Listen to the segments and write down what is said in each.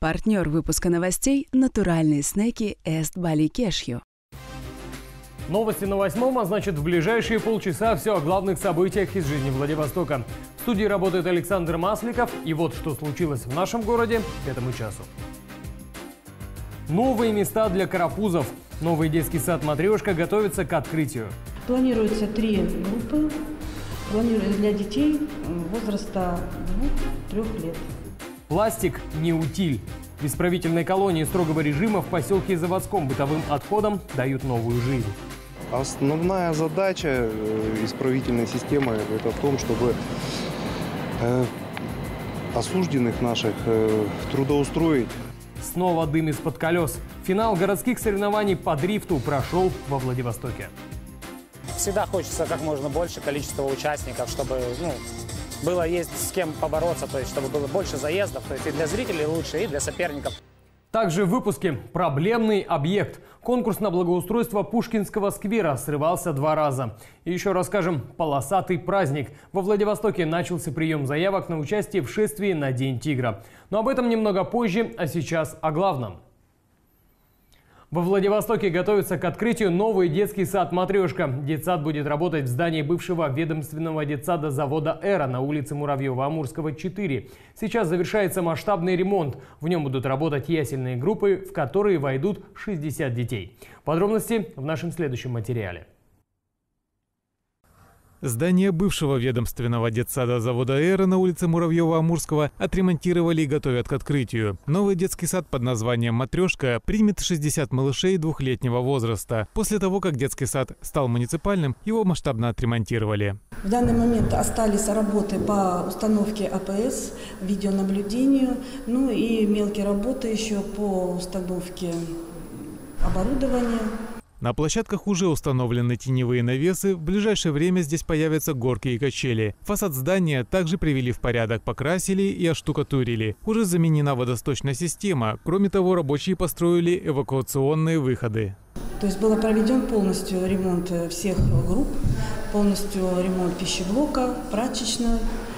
Партнер выпуска новостей – натуральные снеки Эст Бали Кешью. Новости на 8-м, а значит в ближайшие полчаса все о главных событиях из жизни Владивостока. В студии работает Александр Масликов. И вот что случилось в нашем городе к этому часу. Новые места для карапузов. Новый детский сад «Матрешка» готовится к открытию. Планируется 3 группы. Планируется для детей возраста 2-3 лет. Пластик не утиль. В исправительной колонии строгого режима в поселке Заводском бытовым отходам дают новую жизнь. Основная задача исправительной системы – это в том, чтобы осужденных наших трудоустроить. Снова дым из-под колес. Финал городских соревнований по дрифту прошел во Владивостоке. Всегда хочется как можно больше количества участников, чтобы было есть с кем побороться, то есть чтобы было больше заездов, то есть и для зрителей лучше, и для соперников. Также в выпуске «Проблемный объект». Конкурс на благоустройство Пушкинского сквера срывался 2 раза. И еще расскажем «Полосатый праздник». Во Владивостоке начался прием заявок на участие в шествии на День тигра. Но об этом немного позже, а сейчас о главном. Во Владивостоке готовится к открытию новый детский сад «Матрешка». Детсад будет работать в здании бывшего ведомственного детсада завода «Эра» на улице Муравьева-Амурского, 4. Сейчас завершается масштабный ремонт. В нем будут работать ясельные группы, в которые войдут 60 детей. Подробности в нашем следующем материале. Здание бывшего ведомственного детсада завода «Эра» на улице Муравьева-Амурского отремонтировали и готовят к открытию. Новый детский сад под названием «Матрешка» примет 60 малышей 2-летнего возраста. После того, как детский сад стал муниципальным, его масштабно отремонтировали. В данный момент остались работы по установке АПС, видеонаблюдению, и мелкие работы еще по установке оборудования. На площадках уже установлены теневые навесы, в ближайшее время здесь появятся горки и качели. Фасад здания также привели в порядок, покрасили и оштукатурили. Уже заменена водосточная система. Кроме того, рабочие построили эвакуационные выходы. То есть был проведен полностью ремонт всех групп, полностью ремонт пищеблока, прачечной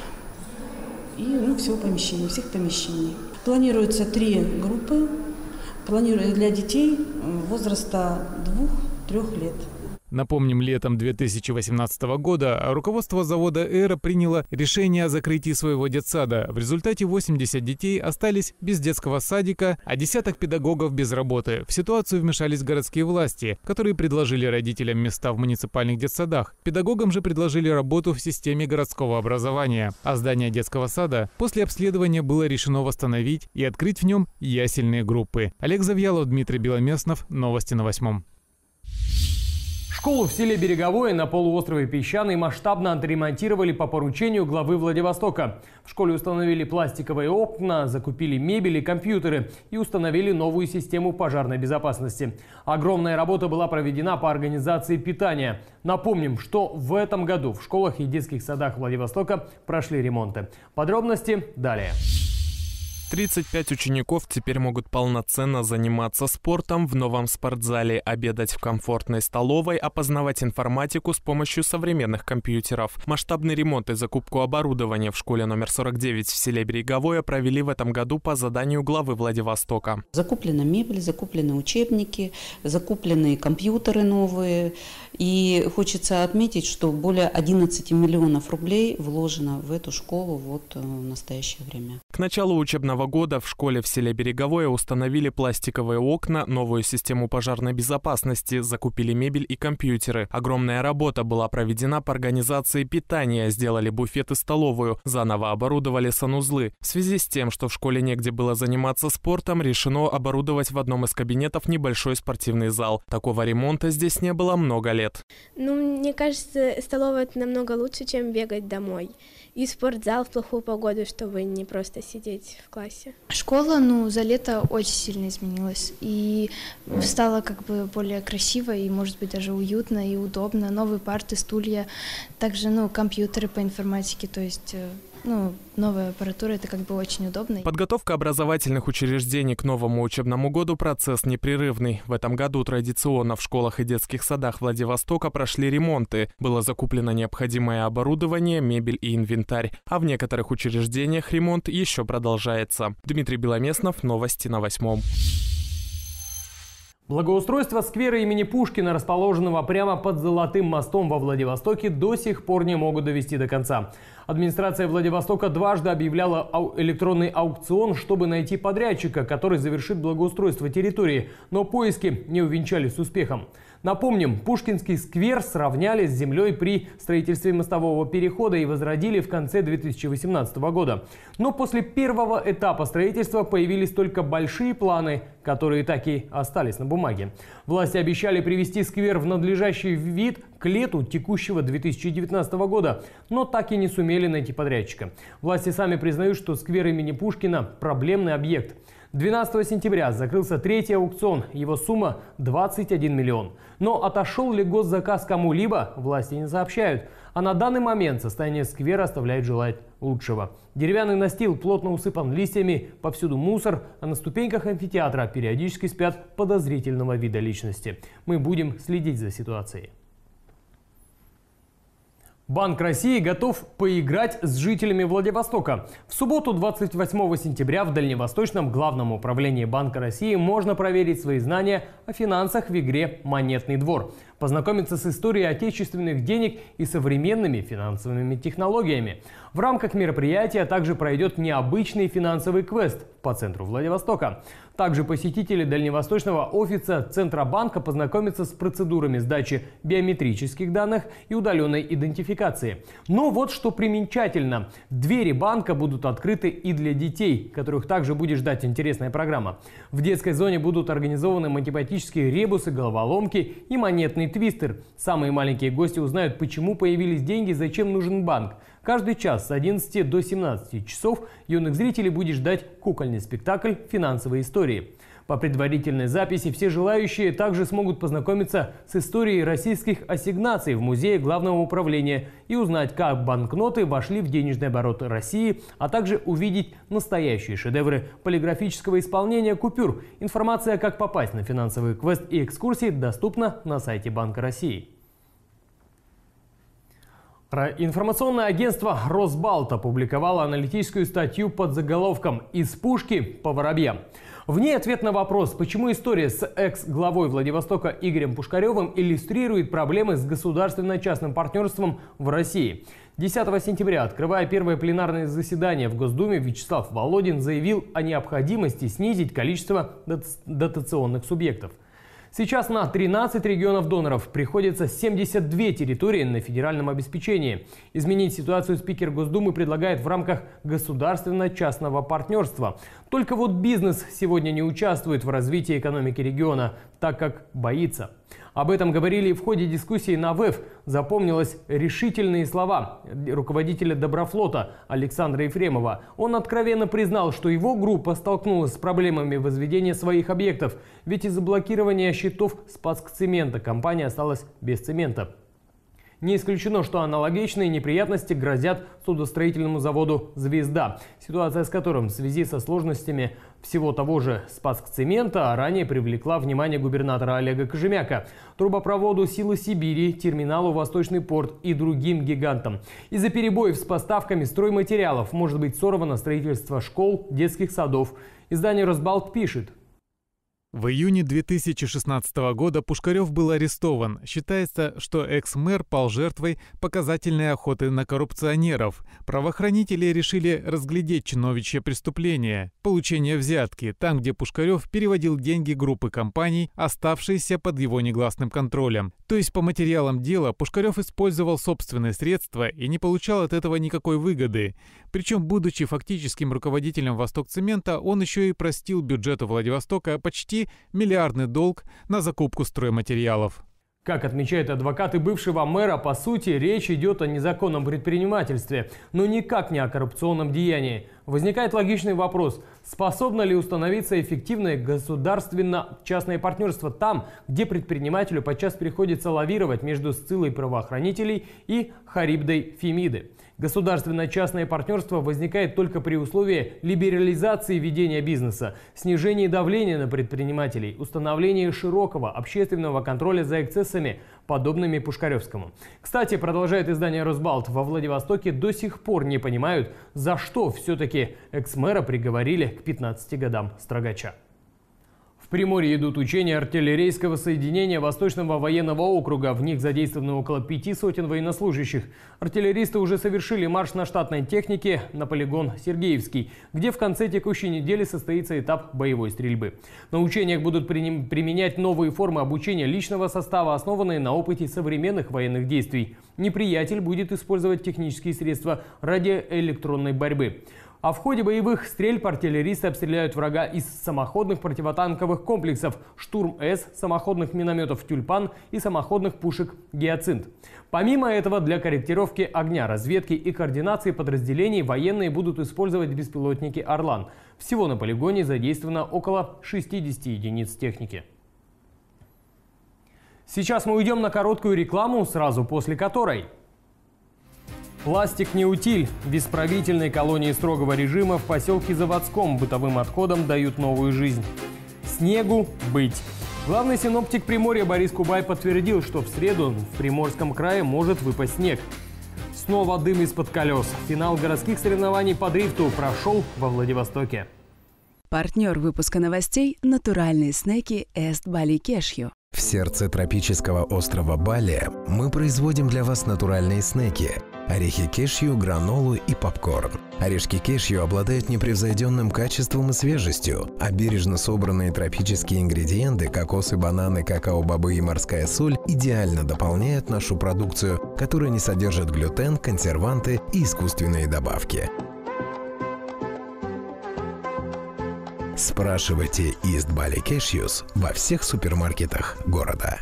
и всего помещения, всех помещений. Планируется 3 группы. Планируется для детей возраста 2-3 лет. Напомним, летом 2018 года руководство завода «Эра» приняло решение о закрытии своего детсада. В результате 80 детей остались без детского садика, а десяток педагогов без работы. В ситуацию вмешались городские власти, которые предложили родителям места в муниципальных детсадах. Педагогам же предложили работу в системе городского образования. А здание детского сада после обследования было решено восстановить и открыть в нем ясельные группы. Олег Завьялов, Дмитрий Беломеснов. Новости на 8-м. Школу в селе Береговое на полуострове Песчаный масштабно отремонтировали по поручению главы Владивостока. В школе установили пластиковые окна, закупили мебель и компьютеры и установили новую систему пожарной безопасности. Огромная работа была проведена по организации питания. Напомним, что в этом году в школах и детских садах Владивостока прошли ремонты. Подробности далее. 35 учеников теперь могут полноценно заниматься спортом в новом спортзале, обедать в комфортной столовой, опознавать информатику с помощью современных компьютеров. Масштабный ремонт и закупку оборудования в школе номер 49 в селе Береговое провели в этом году по заданию главы Владивостока. Закуплена мебель, закуплены учебники, закуплены компьютеры новые. И хочется отметить, что более 11 миллионов рублей вложено в эту школу в настоящее время. К началу учебного года в школе в селе Береговое установили пластиковые окна, новую систему пожарной безопасности, закупили мебель и компьютеры. Огромная работа была проведена по организации питания, сделали буфет и столовую, заново оборудовали санузлы. В связи с тем, что в школе негде было заниматься спортом, решено оборудовать в одном из кабинетов небольшой спортивный зал. Такого ремонта здесь не было много лет. Мне кажется, столовая это намного лучше, чем бегать домой. И спортзал в плохую погоду, чтобы не просто сидеть в классе. Школа, за лето очень сильно изменилась. И стала более красиво и, может быть, даже уютно и удобно. Новые парты, стулья, также, компьютеры по информатике. То есть новая аппаратура, это как бы очень удобно. Подготовка образовательных учреждений к новому учебному году – процесс непрерывный. В этом году традиционно в школах и детских садах Владивостока прошли ремонты. Было закуплено необходимое оборудование, мебель и инвентарь. А в некоторых учреждениях ремонт еще продолжается. Дмитрий Беломеснов, новости на 8. Благоустройство сквера имени Пушкина, расположенного прямо под Золотым мостом во Владивостоке, до сих пор не могут довести до конца. Администрация Владивостока дважды объявляла электронный аукцион, чтобы найти подрядчика, который завершит благоустройство территории, но поиски не увенчались успехом. Напомним, Пушкинский сквер сравняли с землей при строительстве мостового перехода и возродили в конце 2018 года. Но после первого этапа строительства появились только большие планы, которые так и остались на бумаге. Власти обещали привести сквер в надлежащий вид к лету текущего 2019 года, но так и не сумели найти подрядчика. Власти сами признают, что сквер имени Пушкина – проблемный объект. 12 сентября закрылся третий аукцион, его сумма 21 миллион. Но отошел ли госзаказ кому-либо, власти не сообщают. А на данный момент состояние сквера оставляет желать лучшего. Деревянный настил плотно усыпан листьями, повсюду мусор, а на ступеньках амфитеатра периодически спят подозрительного вида личности. Мы будем следить за ситуацией. Банк России готов поиграть с жителями Владивостока. В субботу, 28 сентября, в Дальневосточном главном управлении Банка России можно проверить свои знания о финансах в игре «Монетный двор», познакомиться с историей отечественных денег и современными финансовыми технологиями. В рамках мероприятия также пройдет необычный финансовый квест по центру Владивостока. Также посетители дальневосточного офиса Центробанка познакомятся с процедурами сдачи биометрических данных и удаленной идентификации. Но вот что примечательно. Двери банка будут открыты и для детей, которых также будет ждать интересная программа. В детской зоне будут организованы математические ребусы, головоломки и монетный твистер. Самые маленькие гости узнают, почему появились деньги, зачем нужен банк. Каждый час с 11 до 17 часов юных зрителей будет ждать кукольный спектакль «Финансовые истории». По предварительной записи все желающие также смогут познакомиться с историей российских ассигнаций в Музее Главного управления и узнать, как банкноты вошли в денежный оборот России, а также увидеть настоящие шедевры полиграфического исполнения купюр. Информация, как попасть на финансовый квест и экскурсии, доступна на сайте Банка России. Информационное агентство «Росбалт» опубликовало аналитическую статью под заголовком «Из пушки по воробьям». В ней ответ на вопрос, почему история с экс-главой Владивостока Игорем Пушкаревым иллюстрирует проблемы с государственно-частным партнерством в России. 10 сентября, открывая первое пленарное заседание в Госдуме, Вячеслав Володин заявил о необходимости снизить количество дотационных субъектов. Сейчас на 13 регионов доноров приходится 72 территории на федеральном обеспечении. Изменить ситуацию спикер Госдумы предлагает в рамках государственно-частного партнерства. Только вот бизнес сегодня не участвует в развитии экономики региона, так как боится. Об этом говорили в ходе дискуссии на ВЭФ. Запомнилось решительные слова руководителя Доброфлота Александра Ефремова. Он откровенно признал, что его группа столкнулась с проблемами возведения своих объектов. Ведь из-за блокирования счетов Спасск-цемента компания осталась без цемента. Не исключено, что аналогичные неприятности грозят судостроительному заводу «Звезда», ситуация с которым в связи со сложностями всего того же Спасск-цемента ранее привлекла внимание губернатора Олега Кожемяка, трубопроводу «Силы Сибири», терминалу «Восточный порт» и другим гигантам. Из-за перебоев с поставками стройматериалов может быть сорвано строительство школ, детских садов. Издание «Росбалт» пишет. В июне 2016 года Пушкарев был арестован. Считается, что экс-мэр пал жертвой показательной охоты на коррупционеров. Правоохранители решили разглядеть чиновничье преступление – получение взятки, там, где Пушкарев переводил деньги группы компаний, оставшиеся под его негласным контролем. То есть по материалам дела Пушкарев использовал собственные средства и не получал от этого никакой выгоды. Причем, будучи фактическим руководителем Востокцемента, он еще и простил бюджету Владивостока почти миллиардный долг на закупку стройматериалов. Как отмечают адвокаты бывшего мэра, по сути, речь идет о незаконном предпринимательстве, но никак не о коррупционном деянии. Возникает логичный вопрос: способно ли установиться эффективное государственно-частное партнерство там, где предпринимателю подчас приходится лавировать между Сциллой правоохранителей и Харибдой Фемиды? Государственно-частное партнерство возникает только при условии либерализации ведения бизнеса, снижения давления на предпринимателей, установления широкого общественного контроля за эксцессами, подобными Пушкаревскому. Кстати, продолжает издание «Росбалт», во Владивостоке до сих пор не понимают, за что все-таки экс-мэра приговорили к 15 годам строгача. В Приморье идут учения артиллерийского соединения Восточного военного округа. В них задействовано около 500 военнослужащих. Артиллеристы уже совершили марш на штатной технике на полигон Сергеевский, где в конце текущей недели состоится этап боевой стрельбы. На учениях будут применять новые формы обучения личного состава, основанные на опыте современных военных действий. Неприятель будет использовать технические средства радиоэлектронной борьбы. А в ходе боевых стрельб артиллеристы обстреляют врага из самоходных противотанковых комплексов «Штурм-С», самоходных минометов «Тюльпан» и самоходных пушек «Гиацинт». Помимо этого, для корректировки огня, разведки и координации подразделений военные будут использовать беспилотники «Орлан». Всего на полигоне задействовано около 60 единиц техники. Сейчас мы уйдем на короткую рекламу, сразу после которой... Пластик не утиль. В исправительной колонии строгого режима в поселке Заводском бытовым отходам дают новую жизнь. Снегу быть. Главный синоптик Приморья Борис Кубай подтвердил, что в среду в Приморском крае может выпасть снег. Снова дым из-под колес. Финал городских соревнований по дрифту прошел во Владивостоке. Партнер выпуска новостей – натуральные снеки Эст Бали Кешью. В сердце тропического острова Бали мы производим для вас натуральные снеки – орехи кешью, гранолу и попкорн. Орешки кешью обладают непревзойденным качеством и свежестью, а бережно собранные тропические ингредиенты – кокосы, бананы, какао-бобы и морская соль – идеально дополняют нашу продукцию, которая не содержит глютен, консерванты и искусственные добавки. Спрашивайте East Bali Cashews во всех супермаркетах города.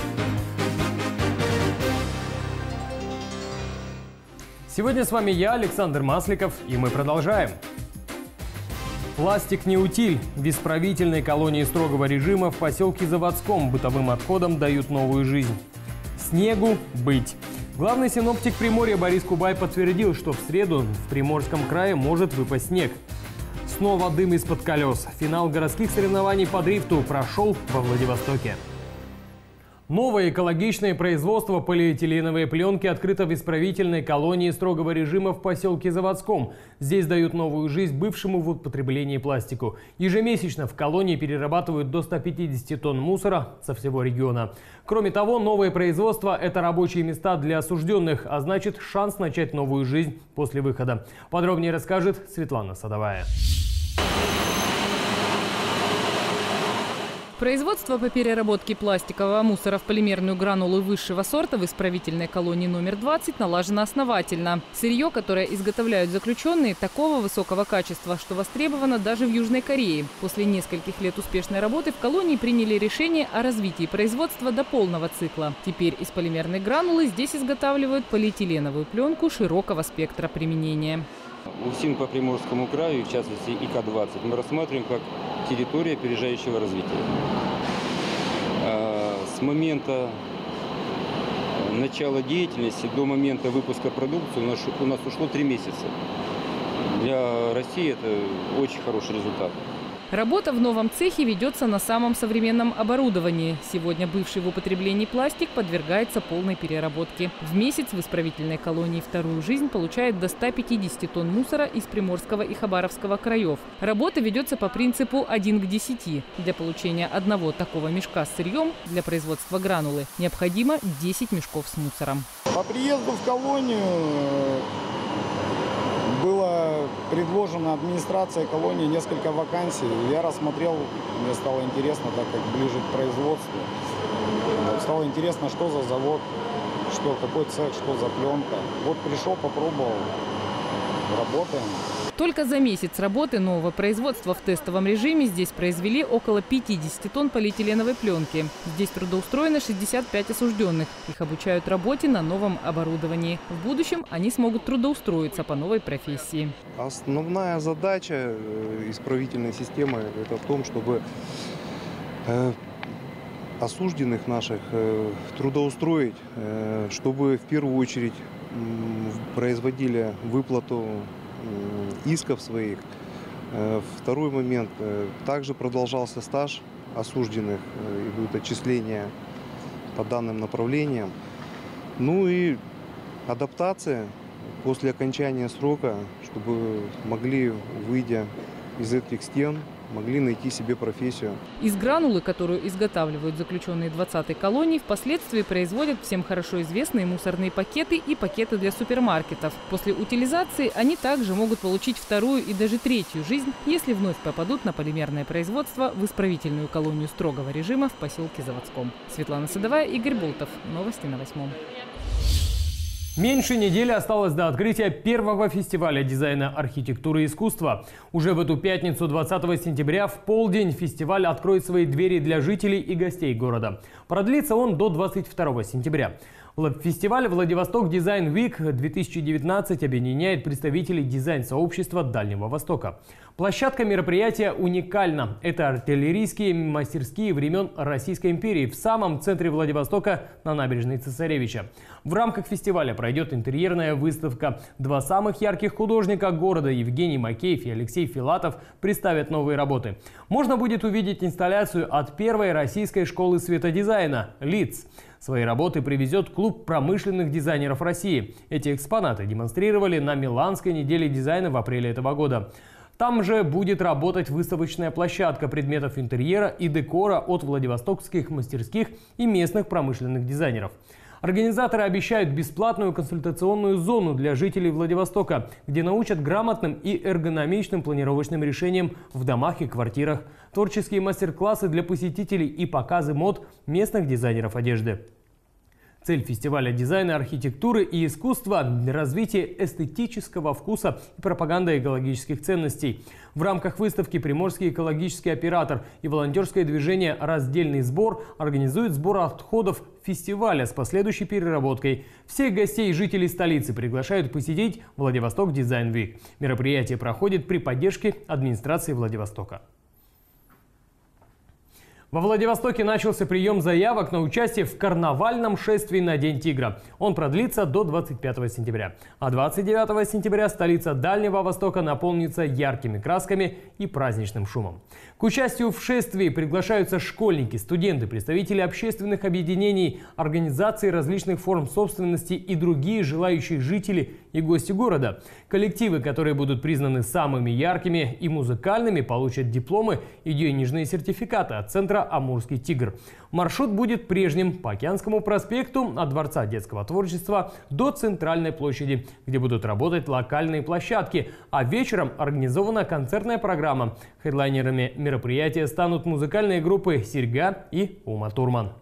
Сегодня с вами я, Александр Масликов, и мы продолжаем. Пластик не утиль. В исправительной колонии строгого режима в поселке Заводском бытовым отходам дают новую жизнь. Снегу быть. Главный синоптик Приморья Борис Кубай подтвердил, что в среду в Приморском крае может выпасть снег. Снова дым из-под колес. Финал городских соревнований по дрифту прошел во Владивостоке. Новое экологичное производство полиэтиленовой пленки открыто в исправительной колонии строгого режима в поселке Заводском. Здесь дают новую жизнь бывшему в употреблении пластику. Ежемесячно в колонии перерабатывают до 150 тонн мусора со всего региона. Кроме того, новое производство – это рабочие места для осужденных, а значит шанс начать новую жизнь после выхода. Подробнее расскажет Светлана Садовая. Производство по переработке пластикового мусора в полимерную гранулу высшего сорта в исправительной колонии номер 20 налажено основательно. Сырье, которое изготовляют заключенные, такого высокого качества, что востребовано даже в Южной Корее. После нескольких лет успешной работы в колонии приняли решение о развитии производства до полного цикла. Теперь из полимерной гранулы здесь изготавливают полиэтиленовую пленку широкого спектра применения. УФСИН по Приморскому краю, в частности ИК-20, мы рассматриваем как территория опережающего развития. С момента начала деятельности до момента выпуска продукции у нас ушло 3 месяца. Для России это очень хороший результат. Работа в новом цехе ведется на самом современном оборудовании. Сегодня бывший в употреблении пластик подвергается полной переработке. В месяц в исправительной колонии «Вторую жизнь» получает до 150 тонн мусора из Приморского и Хабаровского краев. Работа ведется по принципу 1 к 10. Для получения одного такого мешка с сырьем для производства гранулы необходимо 10 мешков с мусором. По приезду в колонию было предложено администрацией колонии несколько вакансий. Я рассмотрел, мне стало интересно, так как ближе к производству. Стало интересно, что за завод, какой цех, что за пленка. Вот пришел, попробовал, работаем. Только за месяц работы нового производства в тестовом режиме здесь произвели около 50 тонн полиэтиленовой пленки. Здесь трудоустроено 65 осужденных. Их обучают работе на новом оборудовании. В будущем они смогут трудоустроиться по новой профессии. Основная задача исправительной системы – это в том, чтобы осужденных наших трудоустроить, чтобы в первую очередь производили выплату исков своих. Второй момент. Также продолжался стаж осужденных, идут отчисления по данным направлениям. Ну и адаптация после окончания срока, чтобы могли, выйдя из этих стен, могли найти себе профессию. Из гранулы, которую изготавливают заключенные 20-й колонии, впоследствии производят всем хорошо известные мусорные пакеты и пакеты для супермаркетов. После утилизации они также могут получить вторую и даже третью жизнь, если вновь попадут на полимерное производство в исправительную колонию строгого режима в поселке Заводском. Светлана Садовая, Игорь Болтов. Новости на 8. Меньше недели осталось до открытия первого фестиваля дизайна, архитектуры и искусства. Уже в эту пятницу, 20 сентября, в полдень фестиваль откроет свои двери для жителей и гостей города. Продлится он до 22 сентября. Фестиваль «Владивосток Дизайн Week 2019» объединяет представителей дизайн-сообщества Дальнего Востока. Площадка мероприятия уникальна. Это артиллерийские мастерские времен Российской империи в самом центре Владивостока на набережной Цесаревича. В рамках фестиваля пройдет интерьерная выставка. Два самых ярких художника города Евгений Макеев и Алексей Филатов представят новые работы. Можно будет увидеть инсталляцию от первой российской школы светодизайна «ЛИЦ». Свои работы привезет клуб промышленных дизайнеров России. Эти экспонаты демонстрировали на Миланской неделе дизайна в апреле этого года. Там же будет работать выставочная площадка предметов интерьера и декора от владивостокских мастерских и местных промышленных дизайнеров. Организаторы обещают бесплатную консультационную зону для жителей Владивостока, где научат грамотным и эргономичным планировочным решениям в домах и квартирах, творческие мастер-классы для посетителей и показы мод местных дизайнеров одежды. Цель фестиваля дизайна, архитектуры и искусства – развитие эстетического вкуса и пропаганда экологических ценностей. В рамках выставки «Приморский экологический оператор» и волонтерское движение «Раздельный сбор» организуют сбор отходов фестиваля с последующей переработкой. Всех гостей и жителей столицы приглашают посетить Владивосток Дизайн Week. Мероприятие проходит при поддержке администрации Владивостока. Во Владивостоке начался прием заявок на участие в карнавальном шествии на День тигра. Он продлится до 25 сентября. А 29 сентября столица Дальнего Востока наполнится яркими красками и праздничным шумом. К участию в шествии приглашаются школьники, студенты, представители общественных объединений, организаций различных форм собственности и другие желающие жители и гости города. Коллективы, которые будут признаны самыми яркими и музыкальными, получат дипломы и денежные сертификаты от центра «Амурский тигр». Маршрут будет прежним – по Океанскому проспекту от Дворца детского творчества до Центральной площади, где будут работать локальные площадки, а вечером организована концертная программа. Хедлайнерами мероприятия станут музыкальные группы «Серьга» и «Ума Турман».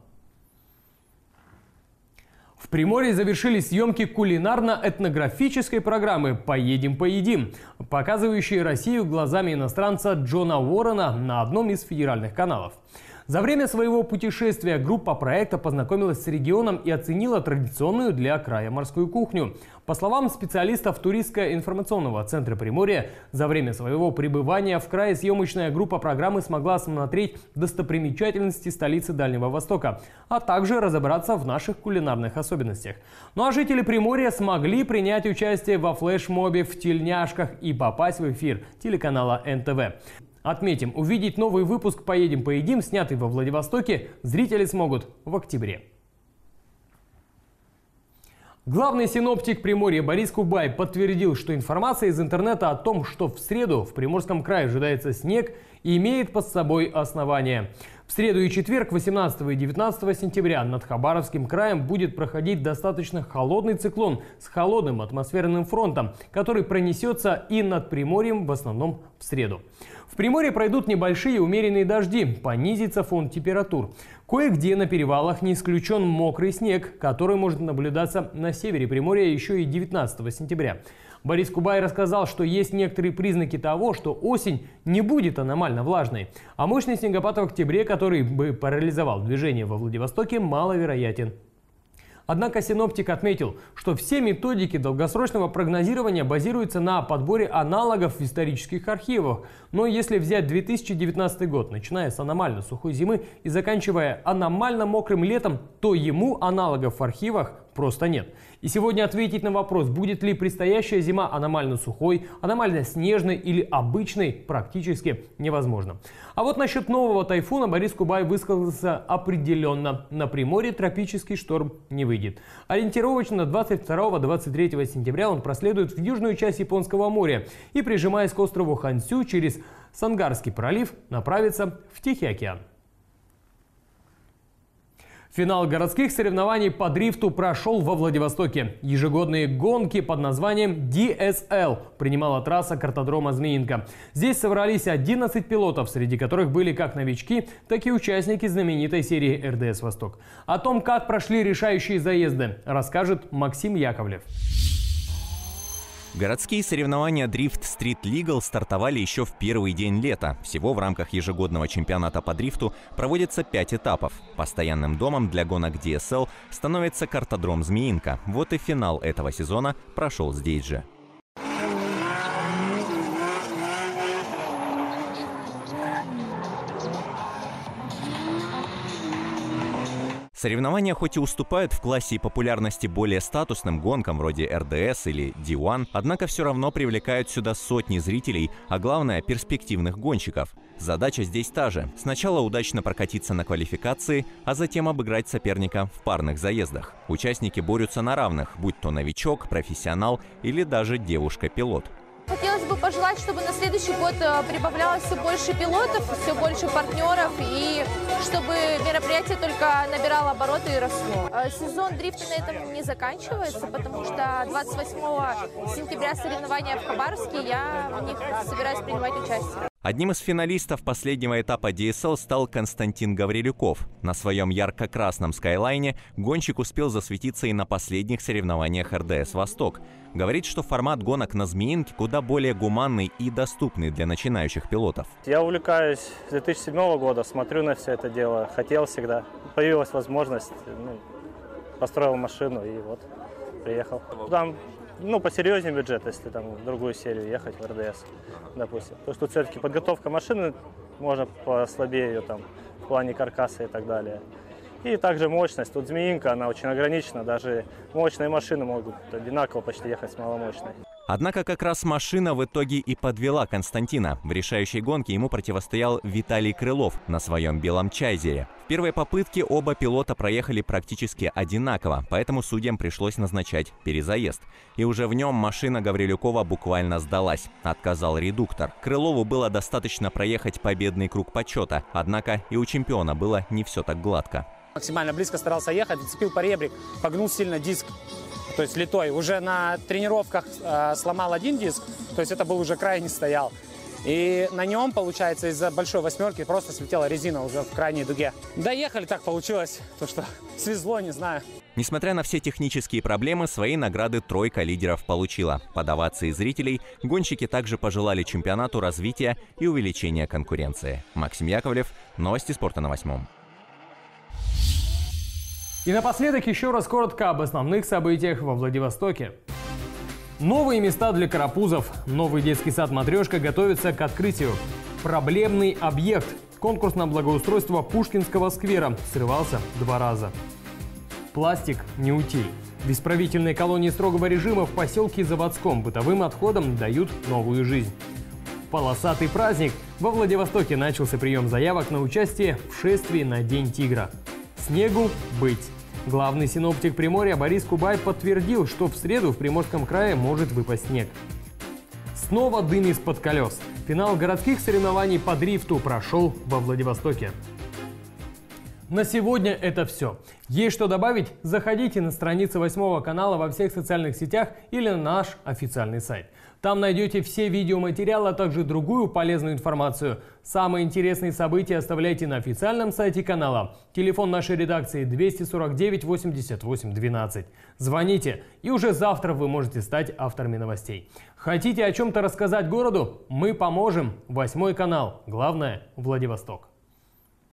В Приморье завершились съемки кулинарно-этнографической программы «Поедем, поедим», показывающей Россию глазами иностранца Джона Уоррена на одном из федеральных каналов. За время своего путешествия группа проекта познакомилась с регионом и оценила традиционную для края морскую кухню. По словам специалистов туристско-информационного центра Приморья, за время своего пребывания в крае съемочная группа программы смогла осмотреть достопримечательности столицы Дальнего Востока, а также разобраться в наших кулинарных особенностях. Ну а жители Приморья смогли принять участие во флешмобе в тельняшках и попасть в эфир телеканала НТВ. Отметим, увидеть новый выпуск «Поедем, поедим», снятый во Владивостоке, зрители смогут в октябре. Главный синоптик Приморья Борис Кубай подтвердил, что информация из интернета о том, что в среду в Приморском крае ожидается снег, имеет под собой основание. В среду и четверг, 18 и 19 сентября, над Хабаровским краем будет проходить достаточно холодный циклон с холодным атмосферным фронтом, который пронесется и над Приморьем в основном в среду. В Приморье пройдут небольшие умеренные дожди, понизится фон температур. Кое-где на перевалах не исключен мокрый снег, который может наблюдаться на севере Приморья еще и 19 сентября. Борис Кубай рассказал, что есть некоторые признаки того, что осень не будет аномально влажной, а мощный снегопад в октябре, который бы парализовал движение во Владивостоке, маловероятен. Однако синоптик отметил, что все методики долгосрочного прогнозирования базируются на подборе аналогов в исторических архивах. Но если взять 2019 год, начиная с аномально сухой зимы и заканчивая аномально мокрым летом, то ему аналогов в архивах просто нет. И сегодня ответить на вопрос, будет ли предстоящая зима аномально сухой, аномально снежной или обычной, практически невозможно. А вот насчет нового тайфуна Борис Кубай высказался определенно. На Приморье тропический шторм не выйдет. Ориентировочно 22-23 сентября он проследует в южную часть Японского моря и, прижимаясь к острову Хансю, через Сангарский пролив направится в Тихий океан. Финал городских соревнований по дрифту прошел во Владивостоке. Ежегодные гонки под названием DSL принимала трасса картодрома «Змеинка». Здесь собрались 11 пилотов, среди которых были как новички, так и участники знаменитой серии РДС «Восток». О том, как прошли решающие заезды, расскажет Максим Яковлев. Городские соревнования Drift Street Legal стартовали еще в первый день лета. Всего в рамках ежегодного чемпионата по дрифту проводится 5 этапов. Постоянным домом для гонок DSL становится картодром «Змеинка». Вот и финал этого сезона прошел здесь же. Соревнования хоть и уступают в классе и популярности более статусным гонкам вроде РДС или D1, однако все равно привлекают сюда сотни зрителей, а главное – перспективных гонщиков. Задача здесь та же – сначала удачно прокатиться на квалификации, а затем обыграть соперника в парных заездах. Участники борются на равных, будь то новичок, профессионал или даже девушка-пилот. Хотелось бы пожелать, чтобы на следующий год прибавлялось все больше пилотов, все больше партнеров, и чтобы мероприятие только набирало обороты и росло. Сезон дрифта на этом не заканчивается, потому что 28 сентября соревнования в Хабаровске, я в них собираюсь принимать участие. Одним из финалистов последнего этапа DSL стал Константин Гаврилюков. На своем ярко-красном скайлайне гонщик успел засветиться и на последних соревнованиях РДС «Восток». Говорит, что формат гонок на «Змеинке» куда более гуманный и доступный для начинающих пилотов. Я увлекаюсь с 2007 года, смотрю на все это дело, хотел всегда. Появилась возможность, построил машину и вот приехал. Там посерьезнее бюджет, если там в другую серию ехать, в РДС, допустим. Потому что все-таки подготовка машины, можно послабее ее там в плане каркаса и так далее. И также мощность. Тут «Змеинка», она очень ограничена, даже мощные машины могут одинаково почти ехать с маломощной. Однако как раз машина в итоге и подвела Константина. В решающей гонке ему противостоял Виталий Крылов на своем белом чайзере. В первой попытке оба пилота проехали практически одинаково, поэтому судьям пришлось назначать перезаезд. И уже в нем машина Гаврилюкова буквально сдалась. Отказал редуктор. Крылову было достаточно проехать победный круг почета, однако и у чемпиона было не все так гладко. Максимально близко старался ехать, зацепил поребрик, погнул сильно диск. То есть литой. Уже на тренировках сломал один диск, то есть это был уже крайний стоял. И на нем, получается, из-за большой восьмерки просто слетела резина уже в крайней дуге. Доехали, так получилось, то что свезло, не знаю. Несмотря на все технические проблемы, свои награды тройка лидеров получила. Под овации зрителей гонщики также пожелали чемпионату развития и увеличения конкуренции. Максим Яковлев, новости спорта на 8. И напоследок еще раз коротко об основных событиях во Владивостоке. Новые места для карапузов. Новый детский сад «Матрешка» готовится к открытию. Проблемный объект. Конкурс на благоустройство Пушкинского сквера срывался 2 раза. Пластик не утиль. В исправительной колонии строгого режима в поселке Заводском бытовым отходам дают новую жизнь. Полосатый праздник. Во Владивостоке начался прием заявок на участие в шествии на День тигра. Снегу быть. Главный синоптик Приморья Борис Кубай подтвердил, что в среду в Приморском крае может выпасть снег. Снова дым из-под колес. Финал городских соревнований по дрифту прошел во Владивостоке. На сегодня это все. Есть что добавить? Заходите на страницы 8 канала во всех социальных сетях или на наш официальный сайт. Там найдете все видеоматериалы, а также другую полезную информацию. Самые интересные события оставляйте на официальном сайте канала. Телефон нашей редакции 249 88 12. Звоните, и уже завтра вы можете стать авторами новостей. Хотите о чем-то рассказать городу? Мы поможем. 8 канал. Главное – Владивосток.